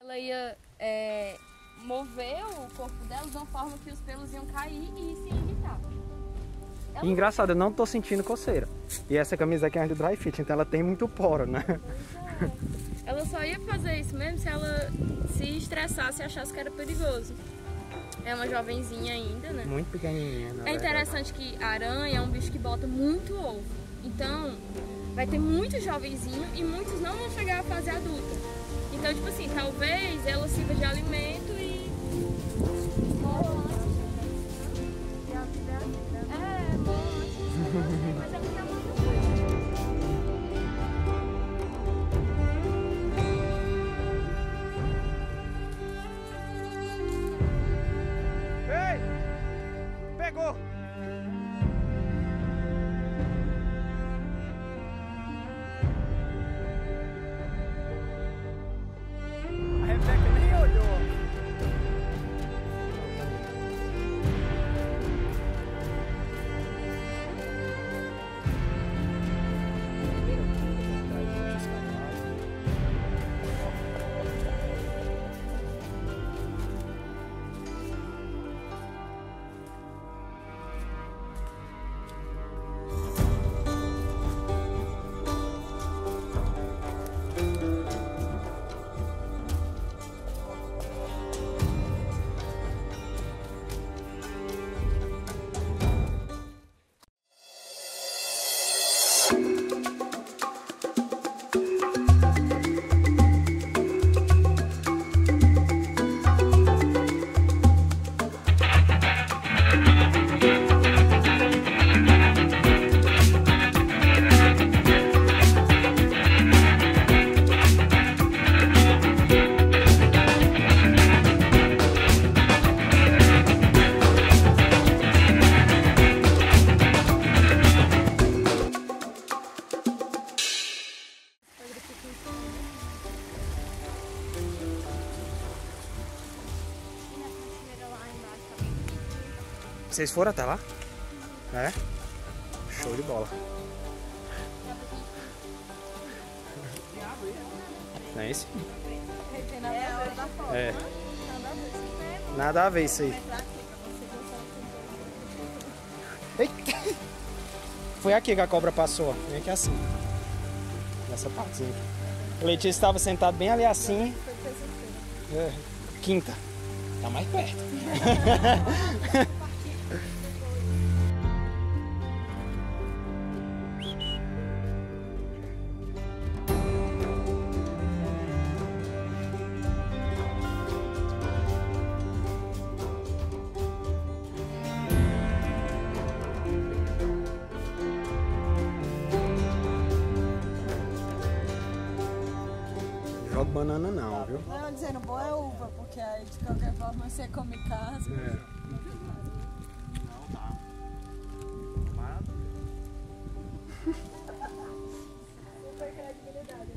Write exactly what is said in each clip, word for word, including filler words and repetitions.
Ela ia é, mover o corpo dela de uma forma que os pelos iam cair e se irritar. Ela... Engraçado, eu não tô sentindo coceira. E essa camisa aqui é do Dry Fit, então ela tem muito poro, né? Pois é. Ela só ia fazer isso mesmo se ela se estressasse e achasse que era perigoso. É uma jovenzinha ainda, né? Muito pequenininha, na É interessante que a aranha é um bicho que bota muito ovo. Então, vai ter muito jovenzinho e muitos não vão chegar à fase adulta. Então, tipo assim, talvez ela sirva de alimento e... É, bom, mas é porque é muito Pegou! A Rebeca nem olhou. Vocês foram até lá? É? Show de bola. Não é esse? É. Nada a ver isso aí. Eita. Foi aqui que a cobra passou. Vem aqui assim. Nessa partezinha. O Letícia estava sentado bem ali assim. É. Quinta. Tá mais perto. Joga banana não, viu? Não, dizendo boa é uva, porque aí de qualquer forma você come casa. É. Não dá. Nada. Super credibilidade,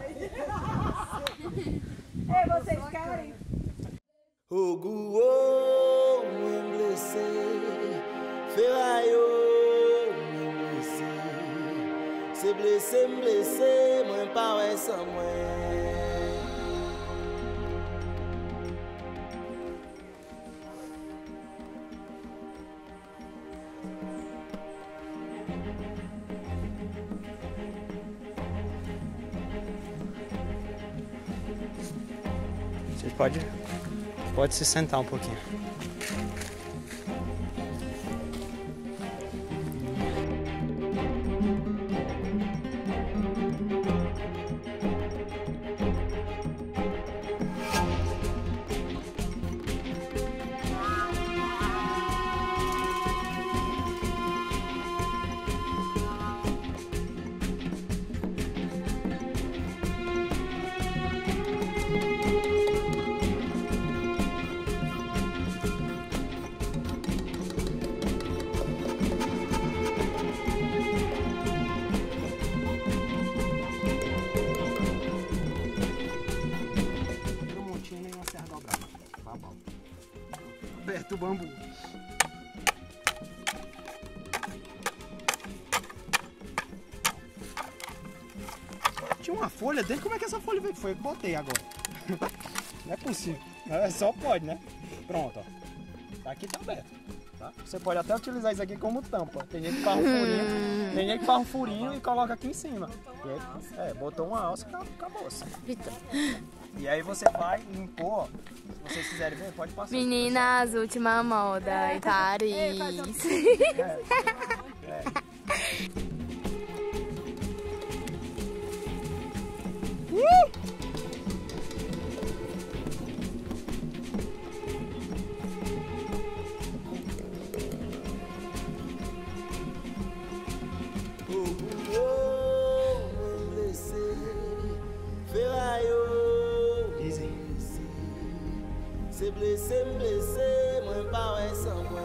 ei, vocês querem? O guo me blessé, ferraio me blessé, se blessé me blessé, moi pas ouais sans moi. Vocês podem pode se sentar um pouquinho. Aberto o bambu. Tinha uma folha dentro, como é que essa folha veio? Foi eu que botei agora. Não é possível. É, só pode, né? Pronto, ó. Aqui tá aberto. Tá? Você pode até utilizar isso aqui como tampa. Tem gente que faz um furinho, tem gente que faz um furinho e coloca aqui em cima. E aí, é, botou uma alça e acabou. E aí você vai impor, se vocês quiserem ver, pode passar. Meninas, última moda em Paris. É, é. Uh! Se blessé, me blessé, moi pas ouais sans moi.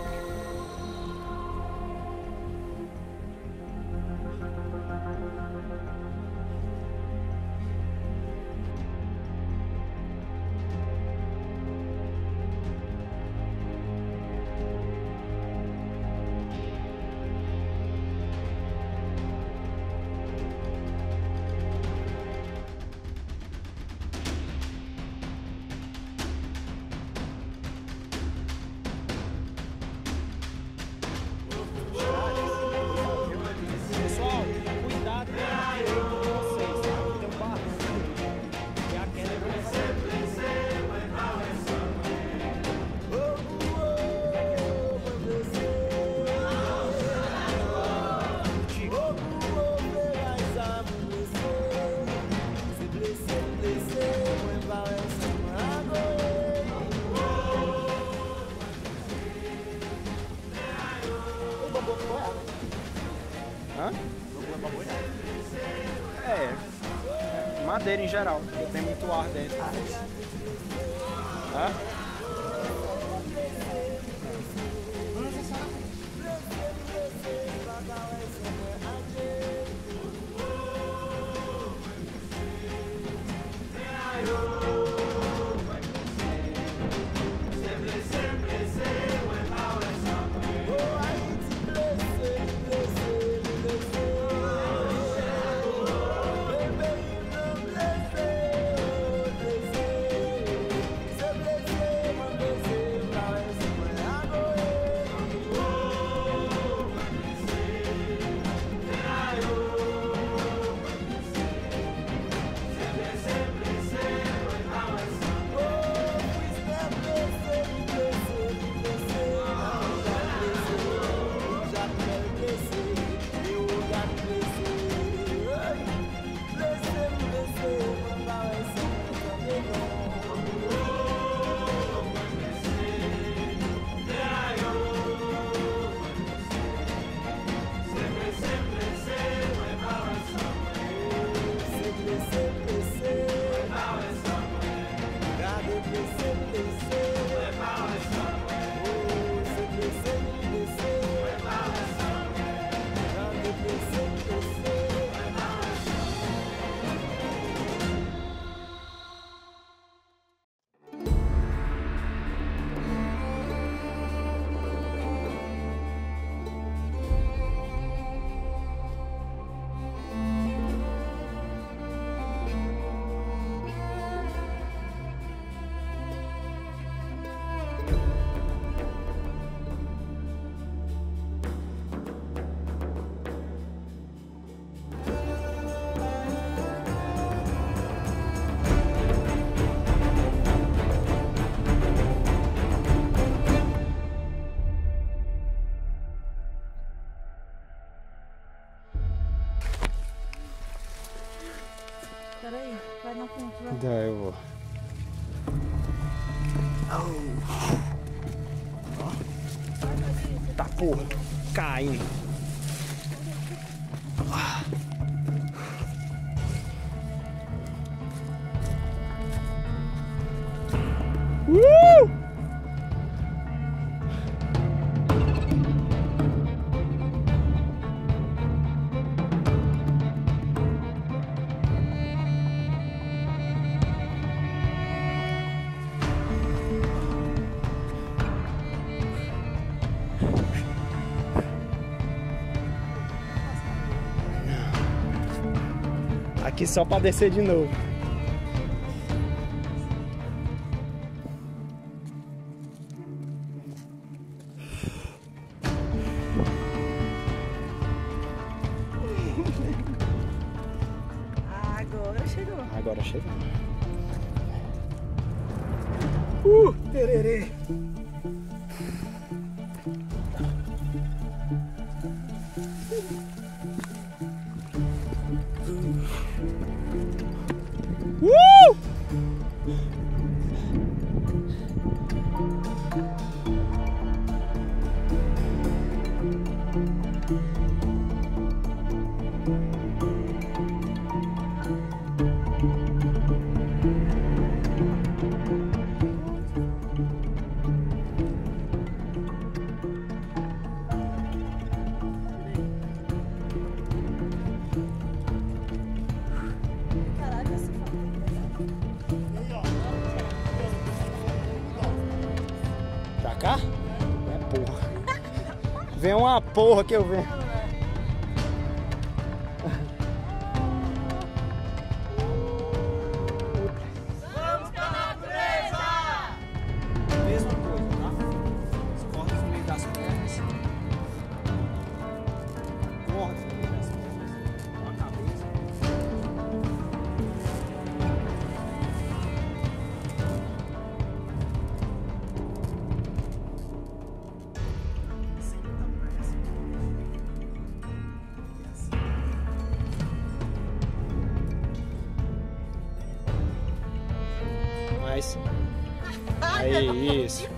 Hã? É, madeira em geral, porque tem muito ar dentro. Hã? Peraí, vai na frente, vai. Dá, eu vou. Tá porra, caindo. Uh! Aqui só pra descer de novo. chegando. Uh, tererê. Uh! Pra cá? É porra. Vem uma porra que eu venho. Vamos pra natureza! Mesma coisa, tá? As cordas no meio das pernas. Cordas no meio das pernas. Com a cabeça. Mas... Aí, isso.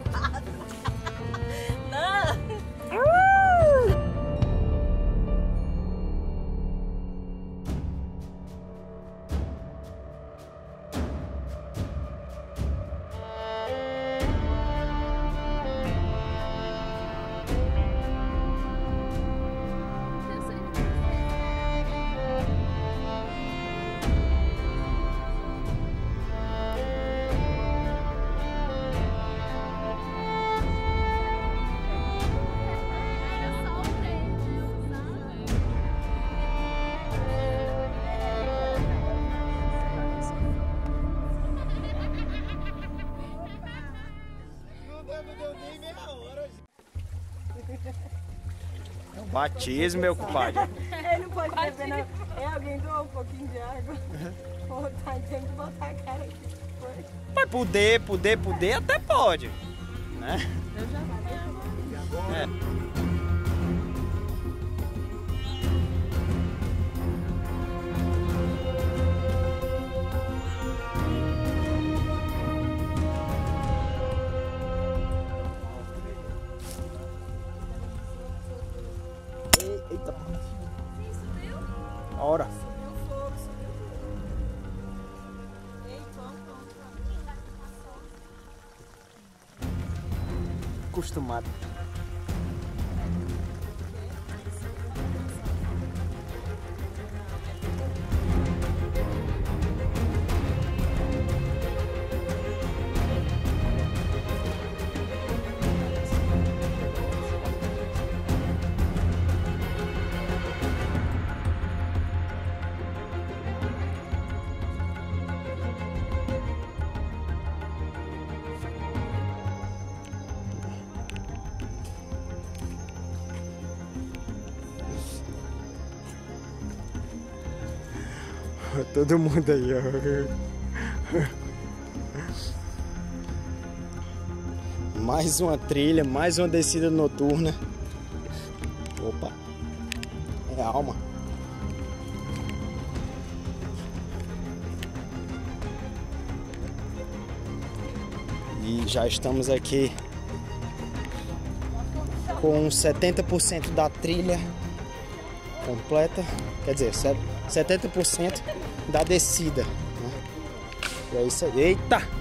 É um batismo, meu compadre. Ele não pode beber, não. É, alguém doou um pouquinho de água. Pô, tá, tem que botar a cara aqui. Foi. Mas poder, poder, poder até pode, né? Eu já vou. É. Eita, a hora. Acostumado. Todo mundo aí, ó. Mais uma trilha, mais uma descida noturna. Opa, é alma. E já estamos aqui com setenta por cento da trilha completa, quer dizer, setenta por cento da descida, né? E é isso aí. Eita!